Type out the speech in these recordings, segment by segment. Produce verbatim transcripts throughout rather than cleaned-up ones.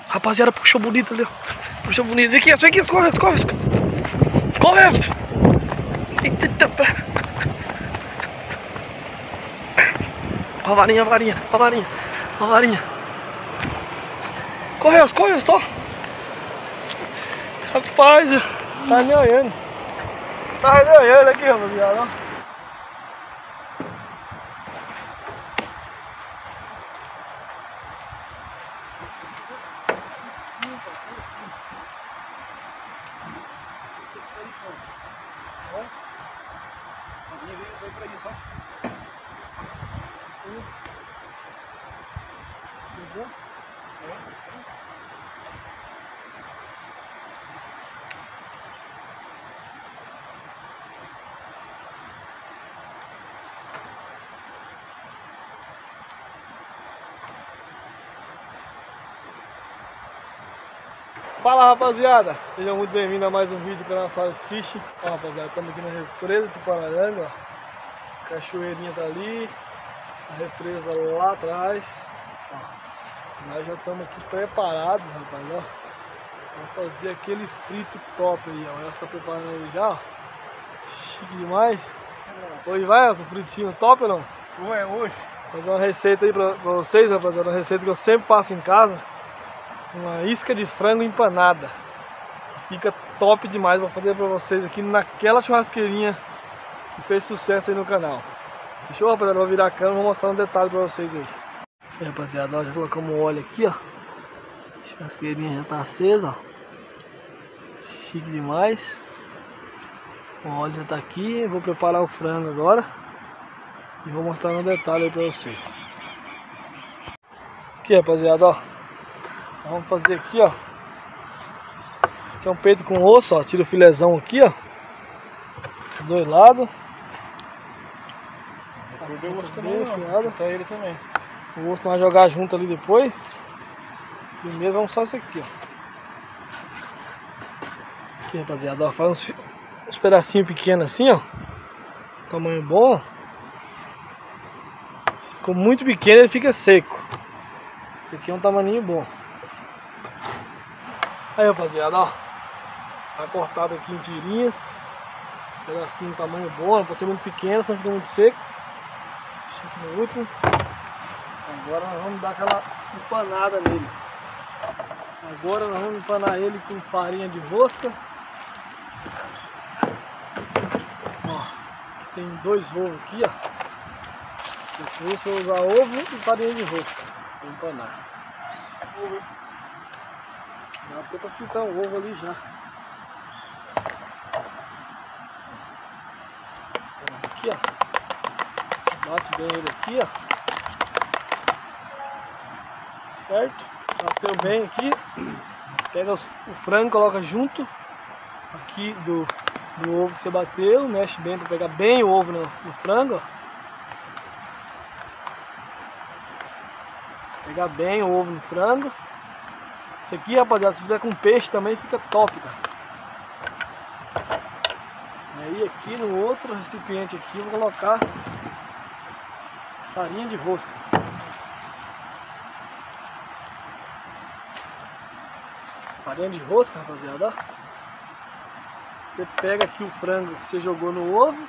Rapaziada, puxou bonito ali, ó. Puxou bonito. Vem aqui, vem aqui, corre, corre. Corre, Emerson. Ó a varinha, a varinha, a varinha, a varinha. Corre, Emerson, corre, Emerson. Rapaz, tá me olhando. Tá me olhando aqui, rapaziada, ó. Fala, rapaziada, sejam muito bem-vindos a mais um vídeo do canal Soares Fishing. Ó, rapaziada, estamos aqui na represa do Tupararanga, ó. Cachoeirinha tá ali, a represa lá atrás. Ó, nós já estamos aqui preparados, rapaz, ó. Vamos fazer aquele frito top aí, ó. Ela está preparando aí já, ó. Chique demais. Hoje vai, essa fritinho top ou não? Não é hoje. Vou fazer uma receita aí pra, pra vocês, rapaziada, uma receita que eu sempre faço em casa. Uma isca de frango empanada. Fica top demais. Vou fazer pra vocês aqui naquela churrasqueirinha que fez sucesso aí no canal. Fechou, rapaziada? Vou virar a câmera e vou mostrar um detalhe pra vocês aí. Aí, rapaziada, ó, já colocamos o óleo aqui, ó. A churrasqueirinha já tá acesa, ó. Chique demais. O óleo já tá aqui. Vou preparar o frango agora e vou mostrar um detalhe aí pra vocês. Aqui, rapaziada, ó. Vamos fazer aqui, ó. Esse aqui é um peito com osso, ó. Tira o filézão aqui, ó. Dos dois lados. Depois o osso também, não. Tá ele também. O osso nós vamos jogar junto ali depois. Primeiro vamos só isso aqui, ó. Aqui, rapaziada, ó. Faz uns, uns pedacinhos pequenos assim, ó. Tamanho bom. Se ficou muito pequeno, ele fica seco. Esse aqui é um tamaninho bom. Aí, rapaziada, ó, tá cortado aqui em tirinhas, esse pedacinho tamanho bom, não pode ser muito pequeno, senão fica muito seco. Chique no último. Agora nós vamos dar aquela empanada nele. Agora nós vamos empanar ele com farinha de rosca. Ó, tem dois ovos aqui, ó. Depois eu vou usar ovo e farinha de rosca para empanar. Dá até pra fritar o ovo ali já. Aqui, ó. Bate bem ele aqui, ó. Certo? Bateu bem aqui. Pega os, o frango, coloca junto aqui do, do ovo que você bateu. Mexe bem para pegar bem o ovo no, no frango, ó. Pegar bem o ovo no frango. Isso aqui, rapaziada, se fizer com peixe também fica top, cara. Aí aqui no outro recipiente aqui eu vou colocar farinha de rosca. Farinha de rosca, rapaziada, ó. Você pega aqui o frango que você jogou no ovo.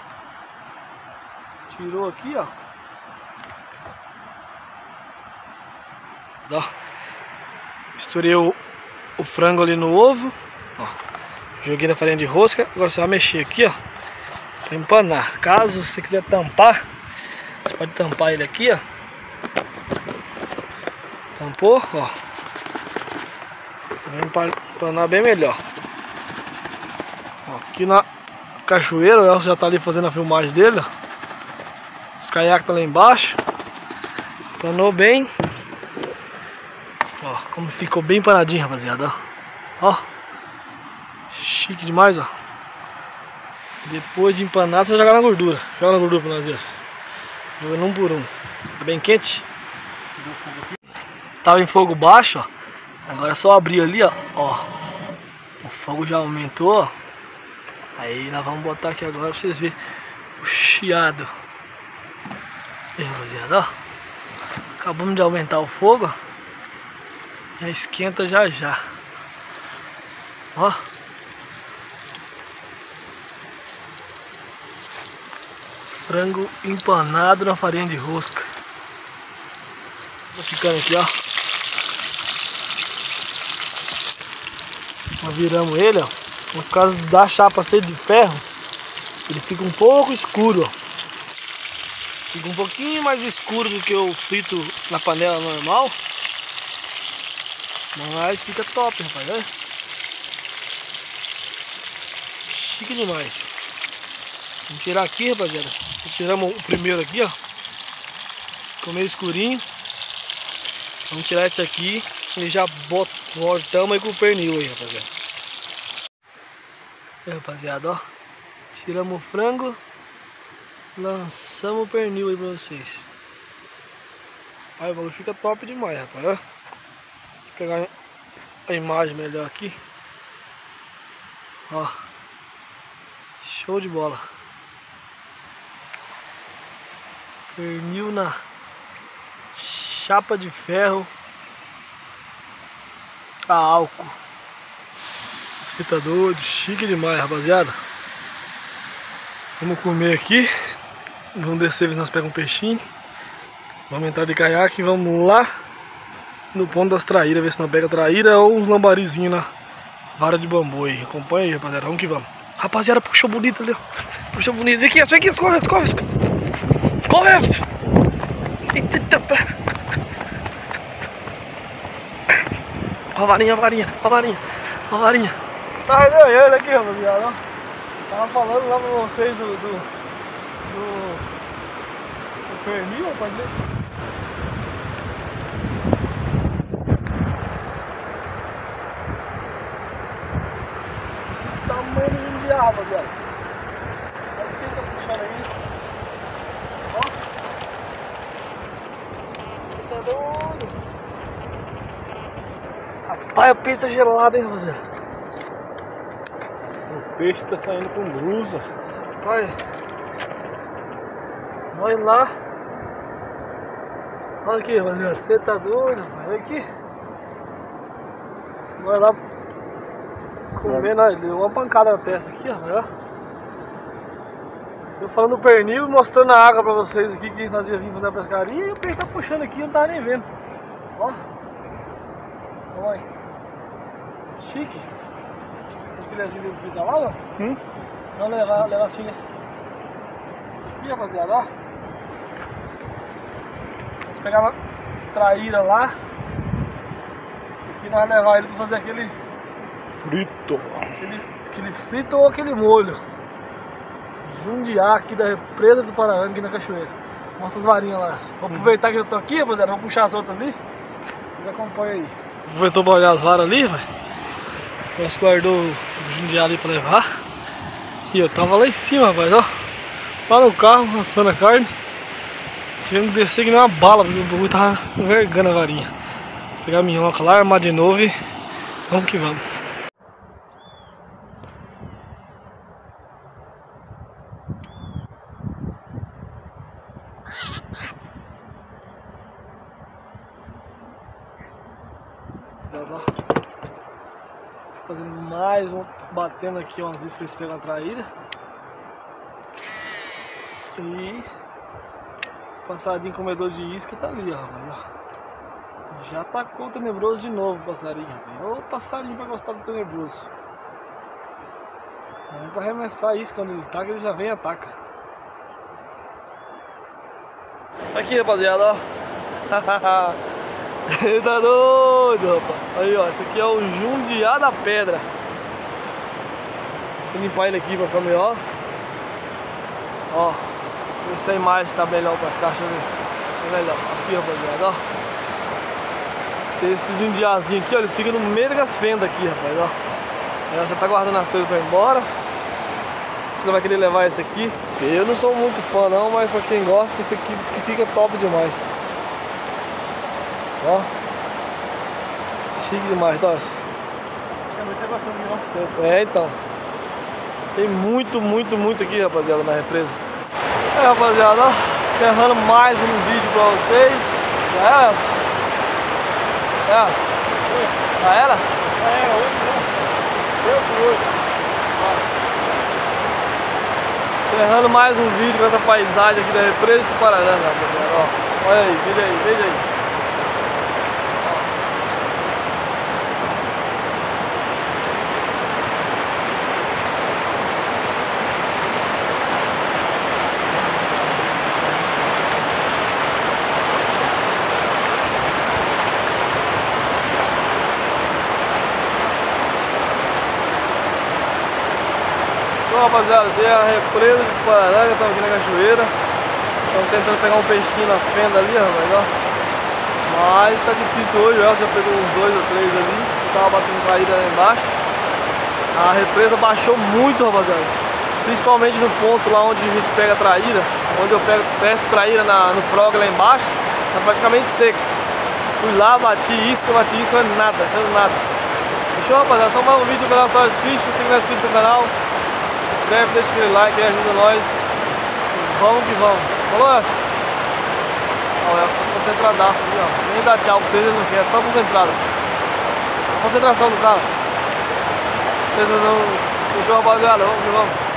Tirou aqui, ó. Ó. Misturei o, o frango ali no ovo, ó. Joguei na farinha de rosca. Agora você vai mexer aqui, ó, para empanar. Caso você quiser tampar, você pode tampar ele aqui, ó. Tampou, ó. Vai empanar bem melhor. Ó, aqui na cachoeira, o Elcio já tá ali fazendo a filmagem dele, ó. Os caiaques tá lá embaixo. Empanou bem. Ó, como ficou bem empanadinho, rapaziada, ó. Ó, chique demais, ó. Depois de empanar, você vai jogar na gordura. Joga na gordura pra nós ver. Jogando um por um. Tá bem quente. Tava em fogo baixo, ó. Agora é só abrir ali, ó. Ó, o fogo já aumentou, ó. Aí nós vamos botar aqui agora pra vocês verem o chiado. Aí, rapaziada, ó. Acabamos de aumentar o fogo, ó. Já esquenta já já. Ó. Frango empanado na farinha de rosca. Tá ficando aqui, ó. Nós viramos ele, ó. Por causa da chapa ser de ferro, ele fica um pouco escuro, ó. Fica um pouquinho mais escuro do que o frito na panela normal. Mas fica top, rapaz, né? Chique demais. Vamos tirar aqui, rapaziada. Tiramos o primeiro aqui, ó. Ficou meio escurinho. Vamos tirar esse aqui e já voltamos aí com o pernil aí, rapaziada. Aí, rapaziada, ó. Tiramos o frango. Lançamos o pernil aí pra vocês. Aí o bagulho fica top demais, rapaz, ó. Vou pegar a imagem melhor aqui. Ó. Show de bola. Pernil na chapa de ferro a álcool. Você tá doido? Chique demais, rapaziada. Vamos comer aqui. Vamos descer, ver se nós pegamos um peixinho. Vamos entrar de caiaque e vamos lá no ponto das traíras, ver se nós pega traíra ou uns lambarizinhos na vara de bambu aí. Acompanha aí, rapaziada. Vamos que vamos. Rapaziada, puxou bonito ali, ó. Puxou bonito. Vem aqui, vem aqui, corre, corre. Corre! Ó a varinha, ó a varinha, ó a varinha, ó a varinha. Tá ganhando aqui, rapaziada, ó. Tava falando lá pra vocês do... do... do... do pernil, rapaz. Tamanho de enviar, rapaziada. Olha quem tá puxando aí. Ó. Você tá doido? Rapaz, o peixe tá gelado, hein, rapaziada. O peixe tá saindo com brusa. Olha. Olha lá. Olha aqui, rapaziada. Você tá doido, rapaz. Olha aqui. Olha lá. Comendo, olha, deu uma pancada na testa aqui, ó. Eu falando do pernil, mostrando a água pra vocês aqui que nós íamos vir fazer a pescaria e o peixe tá puxando aqui, eu não tava nem vendo. Ó. Olha. Chique. O filezinho do filho da mala? Hum? Não, levar, levar assim, né? Isso aqui, rapaziada, ó. Nós pegamos a traíra lá. Isso aqui nós vamos levar ele pra fazer aquele... Frito. Aquele, aquele frito ou aquele molho. Jundiá aqui da represa do Paraná, aqui na cachoeira. Mostra as varinhas lá. Vou aproveitar que eu tô aqui, rapaziada. Vou puxar as outras ali. Vocês acompanham aí. Aproveitou pra olhar as varas ali, velho. Nós guardou o jundiá ali pra levar. E eu tava lá em cima, rapaz, ó. Lá no carro, assando a carne. Tivemos que descer que nem uma bala, porque o bagulho tava envergando a varinha. Vou pegar a minhoca lá, armar de novo e vamos que vamos. Fazendo mais um, batendo aqui umas iscas pra eles pegarem a traíra. E passarinho comedor de isca tá ali, ó, rapaz. Já tacou o tenebroso de novo o passarinho, rapaz. Ô passarinho pra gostar do tenebroso. Não é pra arremessar a isca quando ele taca, ele já vem e ataca. Aqui, rapaziada, ó. Ele tá doido, rapaz. Aí, ó, esse aqui é o jundiá da pedra. Vou limpar ele aqui pra câmera, ó. Ó, essa imagem tá melhor pra cá, deixa eu ver. Melhor, aqui, rapaziada, ó. Tem esses jundiazinhos aqui, ó, eles ficam no meio das fendas aqui, rapaz, ó. Aí você tá guardando as coisas pra ir embora. Você vai querer levar esse aqui. Eu não sou muito fã não, mas pra quem gosta, esse aqui diz que fica top demais. Ó, chique demais, Dós. É, então. Tem muito, muito, muito aqui, rapaziada, na represa. É, rapaziada, ó, encerrando mais um vídeo pra vocês. É, é. Já era? É, hoje não. Deu por hoje. Encerrando mais um vídeo com essa paisagem aqui da represa do Tupararanga, rapaziada. Ó, olha aí, veja aí, veja aí. Então, rapaziada, essa é a represa de Tupararanga, estamos aqui na cachoeira. Estamos tentando pegar um peixinho na fenda ali, rapaz, ó. Mas tá difícil hoje, o Elcio já pegou uns dois ou três ali. Tava batendo caída lá embaixo. A represa baixou muito, rapaziada. Principalmente no ponto lá onde a gente pega a traíra. Onde eu pego, peço traíra na, no frog lá embaixo. Tá praticamente seco. Fui lá, bati isca, bati isca, mas nada, saiu nada. Fechou, rapaziada? Então mais um vídeo do canal Soares Fish. Se você não é inscrito no canal, se inscreve, deixa aquele like aí, ajuda nós. Vamos que vamos. Falou, Elcio? Ó, o Elcio tá concentradaço ali, ó. Nem dá tchau pra vocês, ele não quer, tá concentrado. A concentração do cara. Vocês não... Fechou, rapaziada? Vamos que vamos.